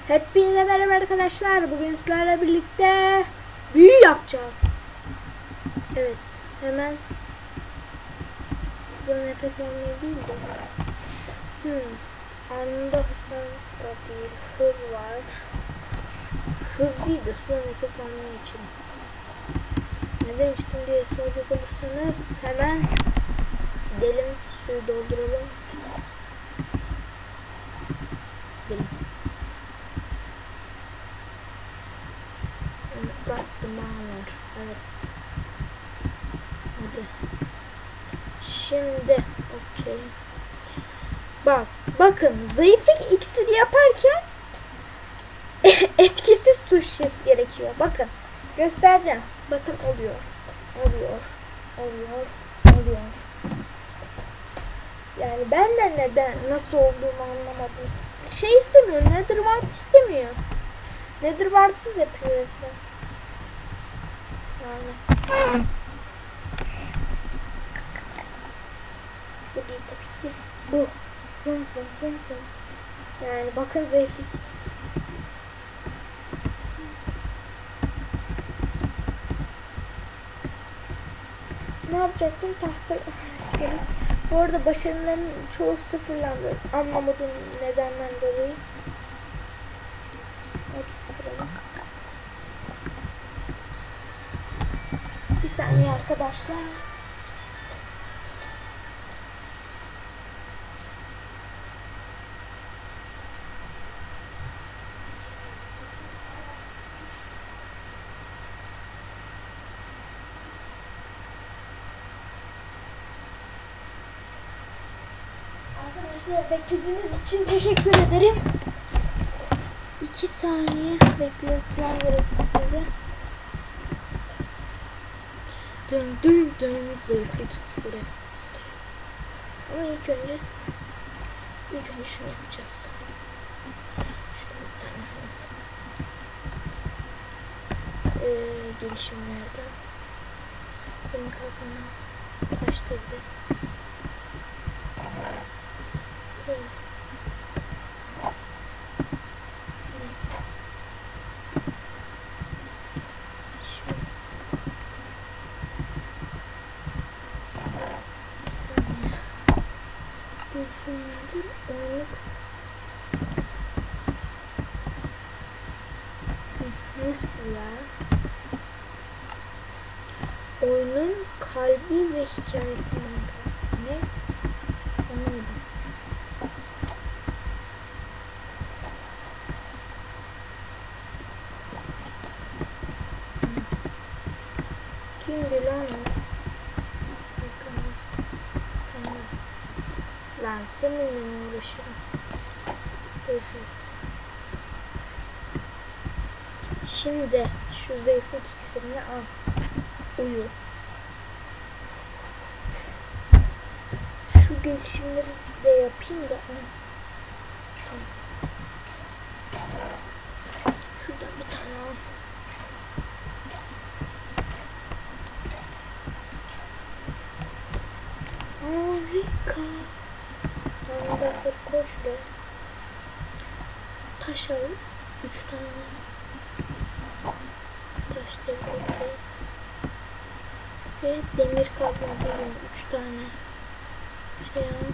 Hepinize merhaba arkadaşlar. Bugün sizlerle birlikte büyü yapacağız. Evet, hemen bu nefes almayı değil de anında hızlı da değil, hız var. Hız değil de suya nefes almayı için. Ne demiştim diye soracak olursanız hemen gidelim, suyu dolduralım. Gidelim. Baktım var. Evet. Hadi. Şimdi okey. Bakın zayıflık iksiri yaparken etkisiz tuşması gerekiyor. Bakın göstereceğim. Bakın oluyor. Yani ben de neden nasıl olduğunu anlamadım. Şey istemiyor. Netherwart istemiyor. Netherwart'sız yapıyor resmen. Yani. Bu değil tabii ki. Bu. Yani bakın zayıflık. Ne yapacaktım? Tahta gerek. Bu arada başarıların çoğu sıfırlandı. Anlamadığım nedenden dolayı. Bir saniye arkadaşlar. Arkadaşlar beklediğiniz için teşekkür ederim. 2 saniye bekletmem gerekti size. Dön zayıflık iksiri. Ama ilk önce şunu yapacağız. Şurada bir tane gelişimlerden benim kazmam kaçtı bile. Nasıl ya? Oyunun kalbi ve hikayesi ne? Anlamadım. Kimdi lan o? Lan seninle uğraşırım. Görüşürüz. Şimdi şu zayıflık iksirini al. Uyu. Şu gelişimleri de yapayım da. Şuradan bir tane al. Harika. Anında sık koştu. Taş alıp 3 tane. Taşları ve demir kazma değil 3 tane şey al.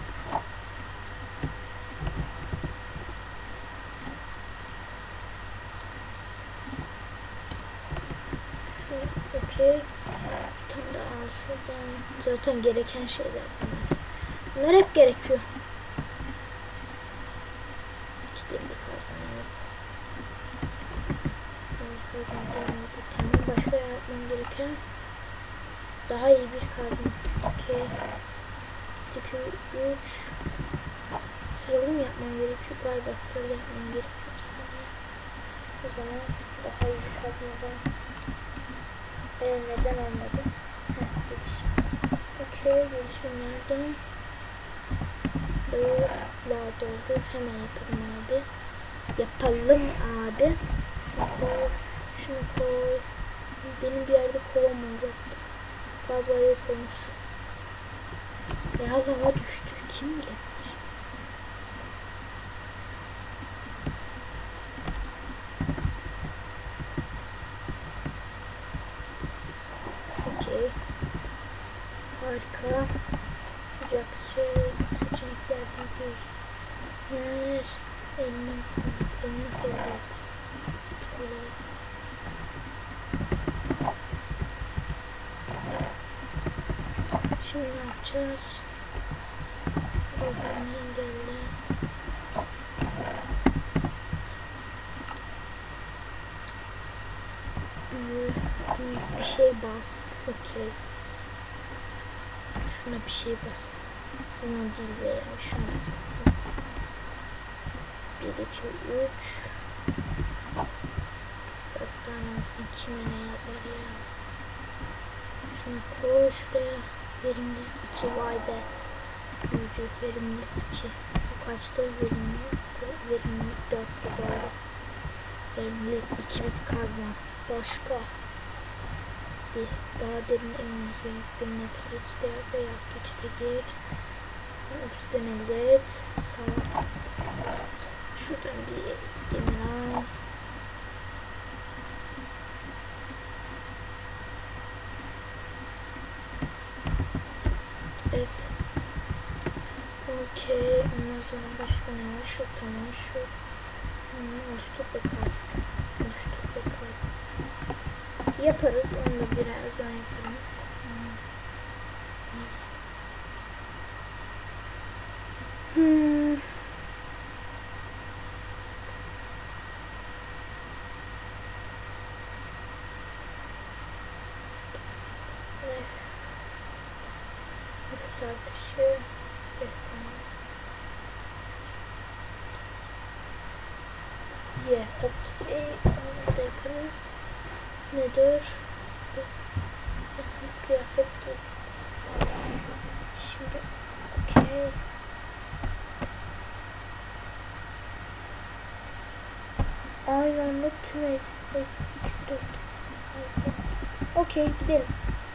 Şu okey. Bir tane daha al şuradan. Zaten gereken şeyler bunlar hep gerekiyor. İşte bir kazma yok. Başka yapmam gereken daha iyi bir kazma. Okey. 2, 3 sıralı mı yapmam gerekiyor? Galiba sıralı yapmam gerekiyor. O zaman daha iyi bir kazmadan neden olmadı? Okey. Gelişimlerden var doldu. Hemen yapalım abi. Şunu koy. Benim bir yerde kovam olacaktı. Galiba yok olmuş. Ya lava düştü. Kim bilir? Harika. Sıcak şey seçenekler değil. Yer. Elma sevdik. Kolay. Şimdi ne yapacağız? Programı engelle. Büyük bir şey bas. Okey. Şuna bir şey bas. Buna değil veya şuna bas. 1, 2, 3. 4 tane olsun. Kime ne yazar ya? Şunu koy şuraya. Verimlilik 2 vay be. Büyücü verimlilik 2. Bu kaçtı verimlilik? Verimlilik 4'tü doğru. Verimlilik 2 bir kazma. Başka. Bir daha derin emniyet bir metaliste veya geçide gir. Üstten elde et. Sağ. Şuradan bir demir al. Evet. Okey. Ondan sonra başka ne var? Şu tamam. Şu. Oluştur ve kas. Oluştur ve kas. Yaparız. Onu da birazdan yaparım. Nüfus artışı. Beslenme. Okey. Onu da yaparız. Nedir? Kıyafet giy. Şimdi okey. Aynı anda tüm ikisi 4. Okey gidelim.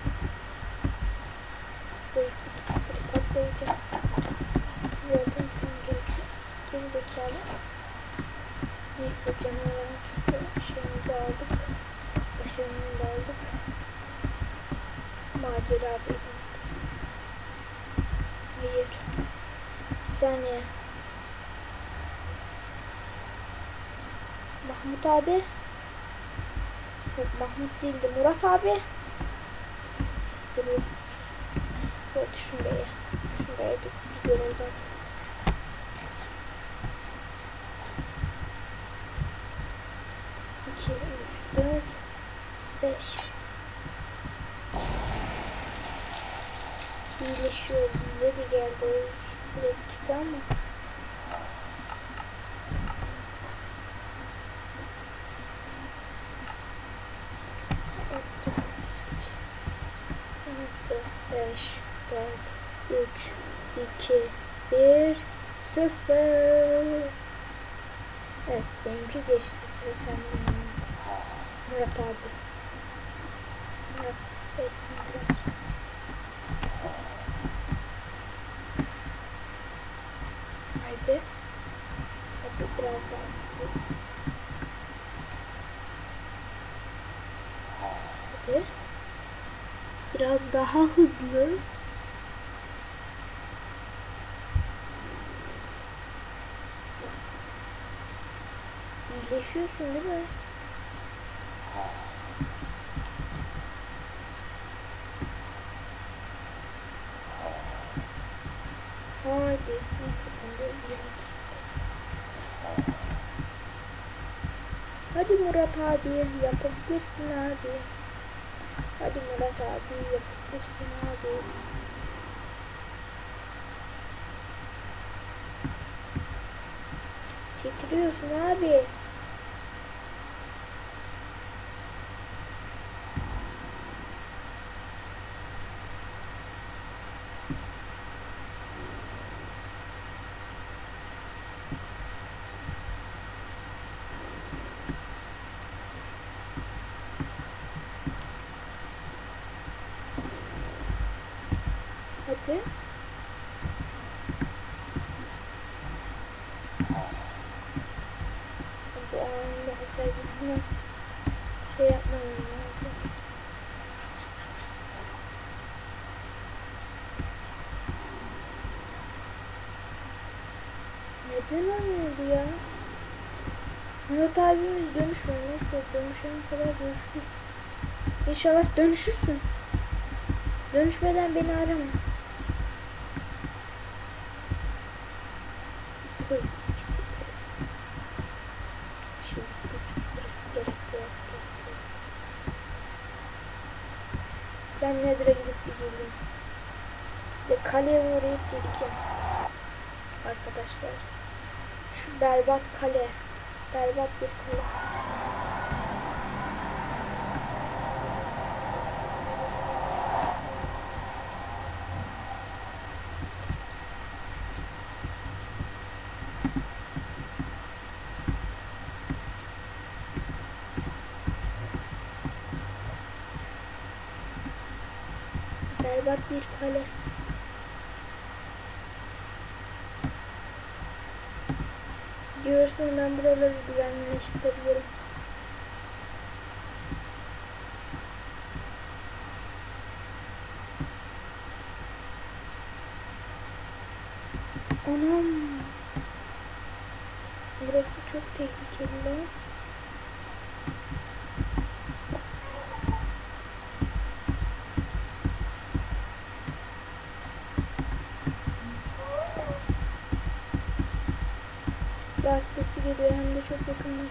Zayıflık iksiri patlayacak. Zaten tam gerekli. Geri zekalı. Neyse canavar amcası şeyimizi aldık. Başarımını da aldık. Macera bir. Hayır. Bir saniye. Mahmut abi. Yok Mahmut değildi. Murat abi. Dur. Evet şuraya. Şuraya bir görev var. İki, üç, dört, 5. İyileşiyor. Bize de geldi o ikisi ama. Beş, 4, 3, 2, 1, 0. Evet benimki geçti, sıra sende. Murat abi. Murat. Evet, Murat. Haydi. Hadi biraz daha hızlı. Hadi. Biraz daha hızlı. İyileşiyorsun değil mi? Hadi. Hadi Murat abi yapabilirsin abi. Hadi Murat abi yapabilirsin abi. Titriyorsun abi. Hadi. Bu anında hasar gitme. Şey yapmam lazım. Ne olmuyordu ya? Murat abimiz dönüşmüyor. Neyse dönüşene kadar görüşürüz. İnşallah dönüşürsün. Dönüşmeden beni arama. Hız iksiri. Çeviklik iksiri. Gerek yok. Ben Nether'a gidip bir geleyim. Ve kaleye uğrayıp geleceğim. Arkadaşlar. Şu berbat kale. Berbat bir kale. Berbat bir kale. Diyorsan ben buraları güvenleştirebilirim. Anam. Burası çok tehlikeli lan. Gaz sesi geliyor hem de çok yakından.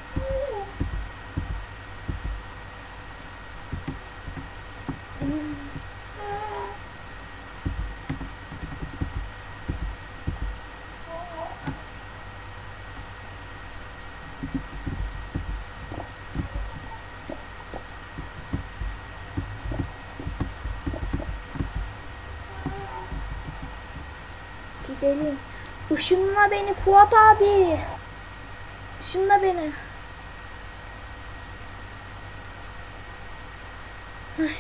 Gidelim. Işınla beni Fuat abi. Işınla beni. Ay.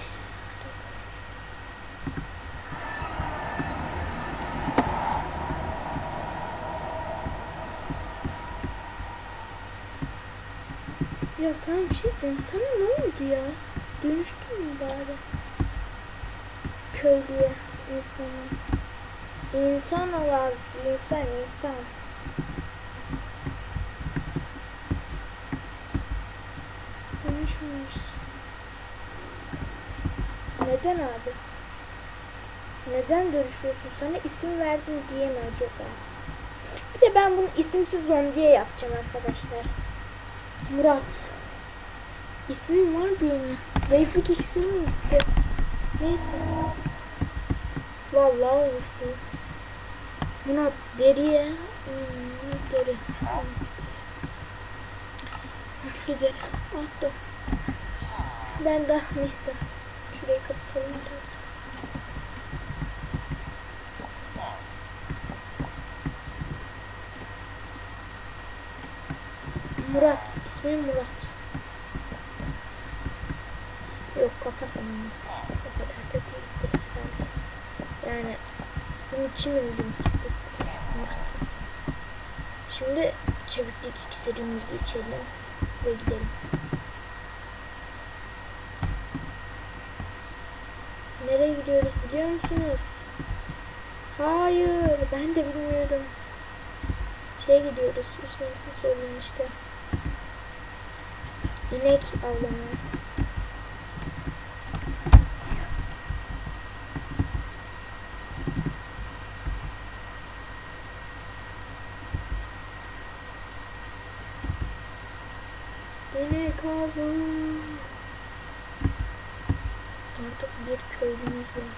Ya sana bir şey diyeceğim. Sana ne oldu ya? Dönüştün mü bari? Köylüye, insana. İnsan ol azıcık. İnsan. Dönüşmüş. Neden abi? Neden dönüşüyorsun? Sana isim verdim diye mi acaba? Bir de ben bunu isimsiz zombiye yapacağım arkadaşlar. Murat. İsmim var diye mi? Zayıflık iksiri mi gitti? Neyse. Vallahi oluştu. Murat deriye. Deri. Gidelim. Attım. Ben de neyse. Şurayı kapatalım biraz. Murat. İsmim Murat. Yok kapatamam. O kadar da değildir herhalde. Yani bunu kim öldürmek istesin? Murat. Şimdi çeviklik iksirimizi içelim ve gidelim. Nereye gidiyoruz biliyor musunuz? Hayır, ben de bilmiyorum. Gidiyoruz. İsmini siz söyleyin işte. İnek avlamaya. İnek avı. Artık bir köylümüz var.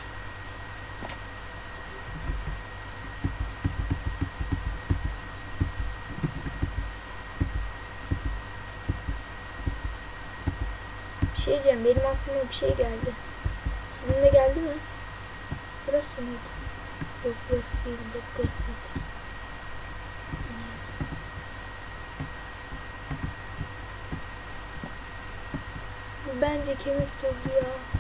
Bir şey diyeceğim, benim aklıma bir şey geldi. Sizin de geldi mi? Burası mıydı? Yok burası değildi, burasıydı. Bu bence kemik tozu ya.